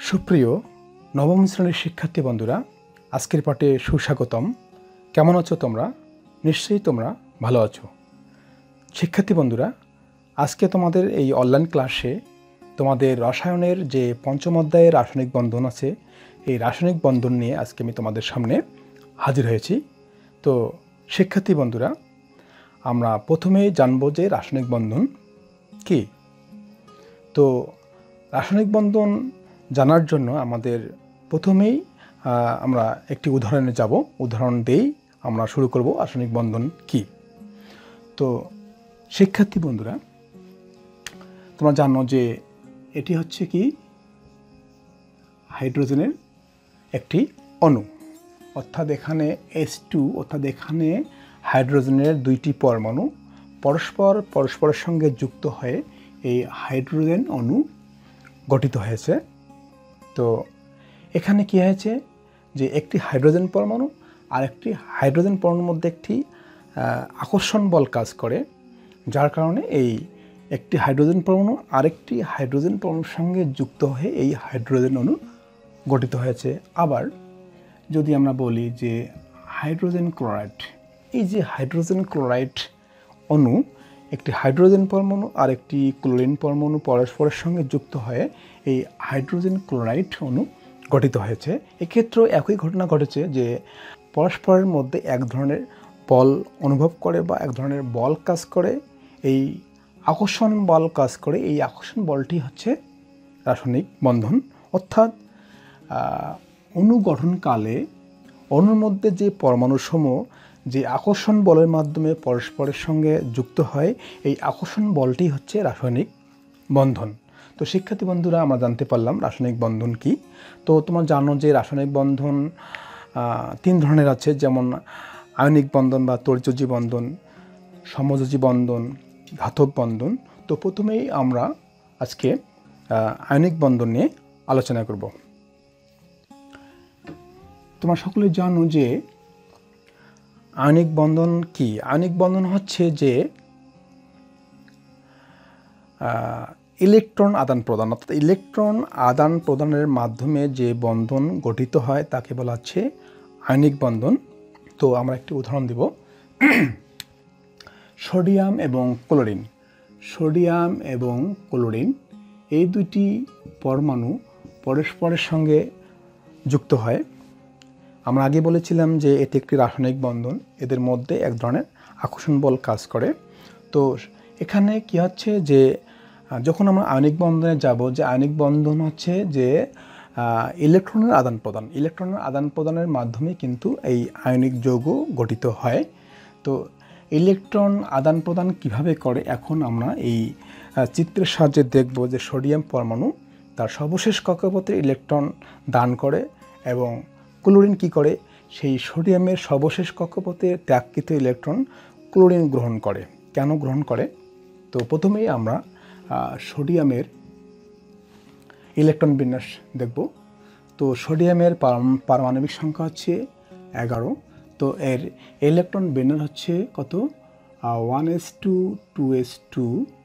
সুপ্রিয় নবম শ্রেণীর শিক্ষার্থী বন্ধুরা, আজকের পাঠে সুস্বাগতম। কেমন আছো তোমরা? নিশ্চয়ই তোমরা ভালো আছো। শিক্ষার্থী বন্ধুরা, আজকে তোমাদের এই অনলাইন ক্লাসে তোমাদের রসায়নের যে পঞ্চম অধ্যায়ের রাসায়নিক বন্ধন আছে, এই রাসায়নিক বন্ধন নিয়ে আজকে আমি তোমাদের সামনে হাজির হয়েছি। তো শিক্ষার্থী বন্ধুরা, আমরা প্রথমেই জানবো যে রাসায়নিক বন্ধন কী। তো রাসায়নিক বন্ধন জানার জন্য আমাদের প্রথমেই আমরা একটি উদাহরণে যাব। উদাহরণ দিয়েই আমরা শুরু করব রাসায়নিক বন্ধন কী। তো শিক্ষার্থী বন্ধুরা, তোমরা জানো যে এটি হচ্ছে কি হাইড্রোজেনের একটি অণু, অর্থাৎ এখানে H2, অর্থাৎ এখানে হাইড্রোজেনের দুইটি পরমাণু পরস্পরের সঙ্গে যুক্ত হয়ে এই হাইড্রোজেন অণু গঠিত হয়েছে। তো এখানে কি হয়েছে যে একটি হাইড্রোজেন পরমাণু আর একটি হাইড্রোজেন পরমাণুর মধ্যে একটি আকর্ষণ বল কাজ করে, যার কারণে এই একটি হাইড্রোজেন পরমাণু আরেকটি হাইড্রোজেন পরমাণুর সঙ্গে যুক্ত হয়ে এই হাইড্রোজেন অণু গঠিত হয়েছে। আবার যদি আমরা বলি যে হাইড্রোজেন ক্লোরাইড, এই যে হাইড্রোজেন ক্লোরাইড অণু, একটি হাইড্রোজেন পরমাণু আর একটি ক্লোরিন পরমাণু পরস্পরের সঙ্গে যুক্ত হয়ে এই হাইড্রোজেন ক্লোরাইড অণু গঠিত হয়েছে। এক্ষেত্রেও একই ঘটনা ঘটেছে যে পরস্পরের মধ্যে এক ধরনের বল অনুভব করে বা এক ধরনের বল কাজ করে, এই আকর্ষণ বল কাজ করে। এই আকর্ষণ বলটি হচ্ছে রাসায়নিক বন্ধন। অর্থাৎ অণু গঠনকালে অণুর মধ্যে যে পরমাণুসমূহ যে আকর্ষণ বলের মাধ্যমে পরস্পরের সঙ্গে যুক্ত হয়, এই আকর্ষণ বলটি হচ্ছে রাসায়নিক বন্ধন। তো শিক্ষার্থী বন্ধুরা, আমরা জানতে পারলাম রাসায়নিক বন্ধন কি। তো তোমরা জানো যে রাসায়নিক বন্ধন তিন ধরনের আছে, যেমন আয়নিক বন্ধন বা তড়িৎযোজী বন্ধন, সমযোজী বন্ধন, ধাতব বন্ধন। তো প্রথমেই আমরা আজকে আয়নিক বন্ধন নিয়ে আলোচনা করব। তোমরা সকলে জানো যে আয়নিক বন্ধন কি। আয়নিক বন্ধন হচ্ছে যে ইলেকট্রন আদান প্রদান, অর্থাৎ ইলেকট্রন আদান প্রদানের মাধ্যমে যে বন্ধন গঠিত হয় তাকে বলা হচ্ছে আয়নিক বন্ধন। তো আমরা একটি উদাহরণ দেব। সোডিয়াম এবং ক্লোরিন, সোডিয়াম এবং ক্লোরিন এই দুইটি পরমাণু পরস্পরের সঙ্গে যুক্ত হয়। আমরা আগে বলেছিলাম যে এটি একটি রাসায়নিক বন্ধন, এদের মধ্যে এক ধরনের আকর্ষণ বল কাজ করে। তো এখানে কি হচ্ছে যে যখন আমরা আয়নিক বন্ধনে যাব, যে আয়নিক বন্ধন হচ্ছে যে ইলেকট্রনের আদান প্রদান, ইলেকট্রনের আদান প্রদানের মাধ্যমে কিন্তু এই আয়নিক যৌগ গঠিত হয়। তো ইলেকট্রন আদান প্রদান কিভাবে করে, এখন আমরা এই চিত্রের সাহায্যে দেখব যে সোডিয়াম পরমাণু তার সর্বশেষ কক্ষপথে ইলেকট্রন দান করে এবং ক্লোরিন কি করে, সেই সোডিয়ামের সর্বশেষ কক্ষপথে ত্যাগকৃত ইলেকট্রন ক্লোরিন গ্রহণ করে। কেন গ্রহণ করে? তো প্রথমেই আমরা সোডিয়ামের ইলেকট্রন বিন্যাস দেখব। তো সোডিয়ামের পারমাণবিক সংখ্যা হচ্ছে 11। তো এর ইলেকট্রন বিন্যাস হচ্ছে কত? 1s2 2s2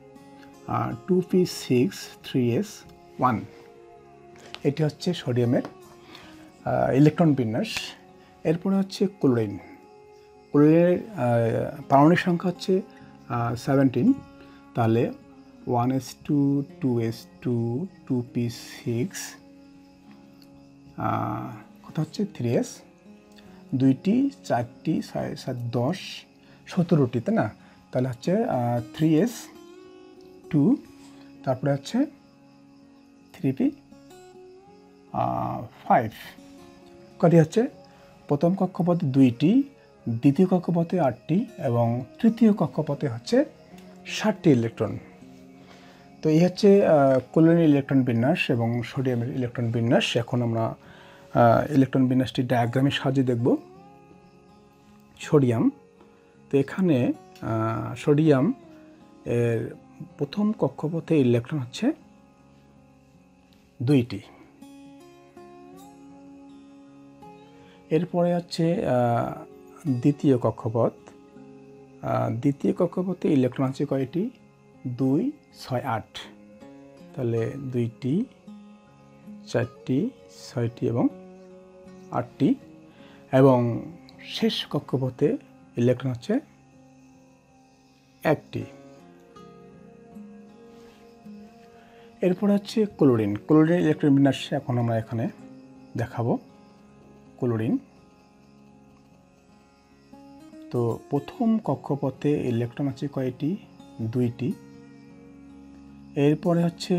2p6 3s1। এটি হচ্ছে সোডিয়ামের ইলেকট্রন বিন্যাস। এরপরে হচ্ছে ক্লোরিন, ক্লোরিনের পারমাণবিক সংখ্যা হচ্ছে 17। তাহলে 1s2 2s2 2p6 কত হচ্ছে 3s, 2টি 4টি 7 10 17টি, তাই না? তাহলে হচ্ছে 3s2, তারপরে হচ্ছে 3p5। কটি হচ্ছে? প্রথম কক্ষপথে 2টি, দ্বিতীয় কক্ষপথে 8টি এবং তৃতীয় কক্ষপথে হচ্ছে 7টি ইলেকট্রন। তো এই হচ্ছে ক্লোরিনের ইলেকট্রন বিন্যাস এবং সোডিয়ামের ইলেকট্রন বিন্যাস। এখন আমরা ইলেকট্রন বিন্যাসটি ডায়াগ্রামের সাহায্যে দেখব। সোডিয়াম, তো এখানে সোডিয়াম এর প্রথম কক্ষপথে ইলেকট্রন হচ্ছে 2টি। এরপরে হচ্ছে দ্বিতীয় কক্ষপথ, দ্বিতীয় কক্ষপথে ইলেকট্রন আছে কয়টি? 2 6 8। তাহলে 2টি 4টি 6টি এবং 8টি, এবং শেষ কক্ষপথে ইলেকট্রন হচ্ছে 1টি। এরপর হচ্ছে ক্লোরিন। ক্লোরিন ইলেকট্রন বিন্যাস এখন আমরা এখানে দেখাবো। ক্লোরিন, তো প্রথম কক্ষপথে ইলেকট্রন আছে কয়টি? 2টি। এরপরে হচ্ছে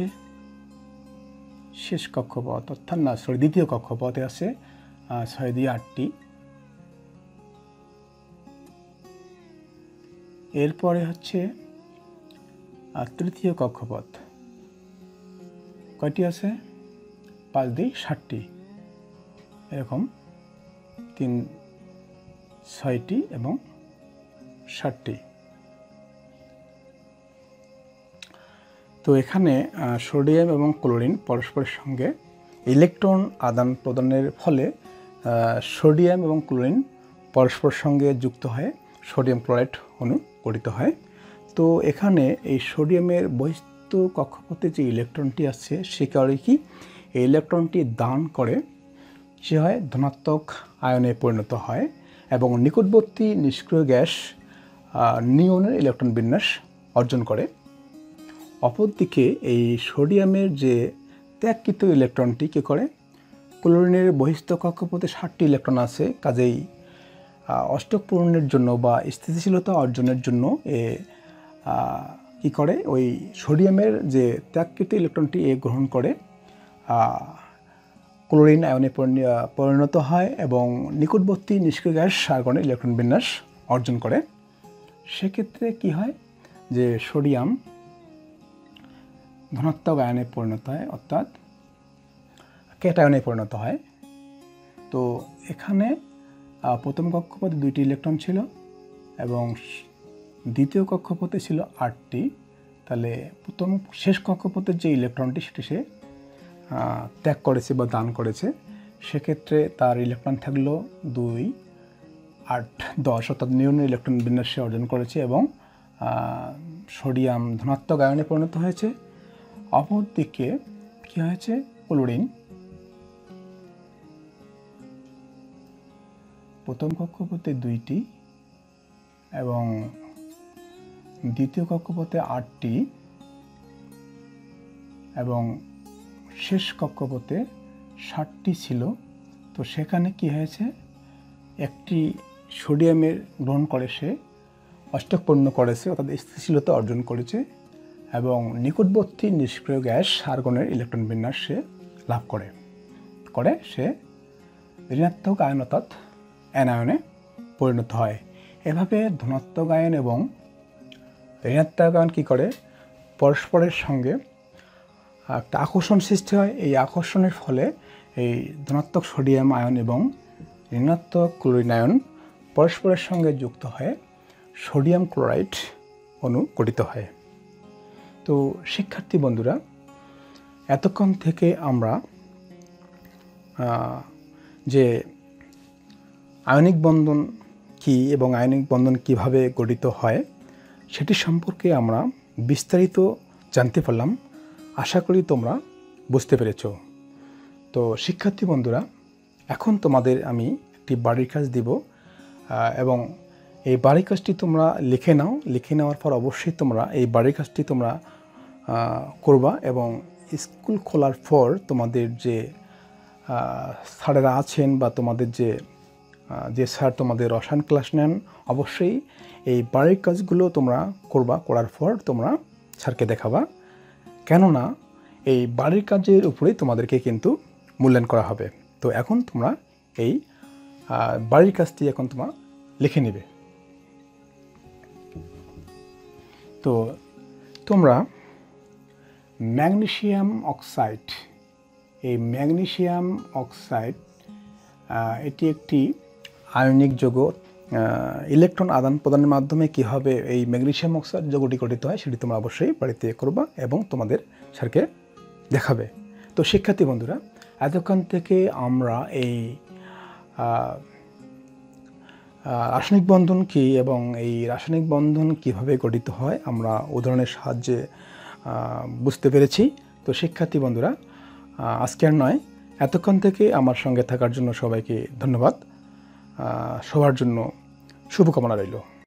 শেষ কক্ষপথ অর্থাৎ দ্বিতীয় কক্ষপথে আছে 6 দিয়ে 8টি। এরপরে হচ্ছে তৃতীয় কক্ষপথ, কয়টি আছে? 5 দিয়ে 7টি, এরকম 3, 6টি এবং 7টি। তো এখানে সোডিয়াম এবং ক্লোরিন পরস্পরের সঙ্গে ইলেকট্রন আদান প্রদানের ফলে সোডিয়াম এবং ক্লোরিন পরস্পরের সঙ্গে যুক্ত হয়ে সোডিয়াম ক্লোরাইড অণু গঠিত হয়। তো এখানে এই সোডিয়ামের বহিস্থ কক্ষপথে যে ইলেকট্রনটি আছে সে কারণে কি এই ইলেকট্রনটি দান করে সে হয় ধনাত্মক আয়নে পরিণত হয় এবং নিকটবর্তী নিষ্ক্রিয় গ্যাস নিয়নের ইলেকট্রন বিন্যাস অর্জন করে। অপরদিকে এই সোডিয়ামের যে ত্যাগকৃত ইলেকট্রনটি কী করে? ক্লোরিনের বহিস্থ কক্ষপথে 7টি ইলেকট্রন আছে, কাজেই অষ্টক পূরণের জন্য বা স্থিতিশীলতা অর্জনের জন্য কী করে? ওই সোডিয়ামের যে ত্যাগকৃত ইলেকট্রনটি গ্রহণ করে ক্লোরিন আয়নে পরিণত হয় এবং নিকটবর্তী নিষ্ক্রিয় গ্যাস আর্গনের ইলেকট্রন বিন্যাস অর্জন করে। সেক্ষেত্রে কি হয় যে সোডিয়াম ধনাত্মক আয়নে পরিণত হয় অর্থাৎ ক্যাটায়নে পরিণত হয়। তো এখানে প্রথম কক্ষপথে 2টি ইলেকট্রন ছিল এবং দ্বিতীয় কক্ষপথে ছিল 8টি। তাহলে শেষ কক্ষপথের যে ইলেকট্রনটি সেটি সে ত্যাগ করেছে বা দান করেছে, সেক্ষেত্রে তার ইলেকট্রন থাকলো 2, 8, 10 অর্থাৎ নিয়নের ইলেকট্রন বিন্যাসে অর্জন করেছে এবং সোডিয়াম ধনাত্মক আয়নে পরিণত হয়েছে। অপরদিকে কী হয়েছে? ক্লোরিন প্রথম কক্ষপথে 2টি এবং দ্বিতীয় কক্ষপথে 8টি এবং শেষ কক্ষপথে 7টি ছিল। তো সেখানে কি হয়েছে? একটি সোডিয়ামের গ্রহণ করে সে অষ্টকপূর্ণ করেছে অর্থাৎ স্থিতিশীলতা অর্জন করেছে এবং নিকটবর্তী নিষ্ক্রিয় গ্যাস আর্গনের ইলেকট্রন বিন্যাস সে লাভ করে সে ঋণাত্মক আয়ন অর্থাৎ অ্যানায়নে পরিণত হয়। এভাবে ধনাত্মক আয়ন এবং ঋণাত্মক আয়ন কী করে? পরস্পরের সঙ্গে একটা আকর্ষণ সৃষ্টি হয়। এই আকর্ষণের ফলে এই ধনাত্মক সোডিয়াম আয়ন এবং ঋণাত্মক ক্লোরিন আয়ন পরস্পরের সঙ্গে যুক্ত হয়ে সোডিয়াম ক্লোরাইড অণু গঠিত হয়। তো শিক্ষার্থী বন্ধুরা, এতক্ষণ থেকে আমরা যে আয়নিক বন্ধন কী এবং আয়নিক বন্ধন কিভাবে গঠিত হয় সেটি সম্পর্কে আমরা বিস্তারিত জানতে পারলাম। আশা করি তোমরা বুঝতে পেরেছ। তো শিক্ষার্থী বন্ধুরা, এখন তোমাদের আমি একটি বাড়ির কাজ দিব এবং এই বাড়ির কাজটি তোমরা লিখে নাও। লিখে নেওয়ার পর অবশ্যই তোমরা এই বাড়ির কাজটি তোমরা করবা এবং স্কুল খোলার পর তোমাদের যে স্যারেরা আছেন বা তোমাদের যে স্যার তোমাদের রসায়ন ক্লাস নেন, অবশ্যই এই বাড়ির কাজগুলো তোমরা করবা। করার পর তোমরা স্যারকে দেখাবা, কেননা এই বাড়ির কাজের উপরেই তোমাদেরকে কিন্তু মূল্যায়ন করা হবে। তো এখন তোমরা এই বাড়ির কাজটি এখন তোমরা লিখে নেবে। তো তোমরা ম্যাগনেসিয়াম অক্সাইড, এই ম্যাগনেসিয়াম অক্সাইড এটি একটি আয়নিক যৌগ। ইলেকট্রন আদান প্রদানের মাধ্যমে কীভাবে এই ম্যাগনেসিয়াম অক্সাইড যৌগটি গঠিত হয় সেটি তোমরা অবশ্যই বাড়িতে করবা এবং তোমাদের স্যারকে দেখাবে। তো শিক্ষার্থী বন্ধুরা, এতক্ষণ থেকে আমরা এই রাসায়নিক বন্ধন কী এবং এই রাসায়নিক বন্ধন কিভাবে গঠিত হয় আমরা উদাহরণের সাহায্যে বুঝতে পেরেছি। তো শিক্ষার্থী বন্ধুরা, আজকে আর নয়, এতক্ষণ থেকে আমার সঙ্গে থাকার জন্য সবাইকে ধন্যবাদ। সবার জন্য শুভকামনা রইল।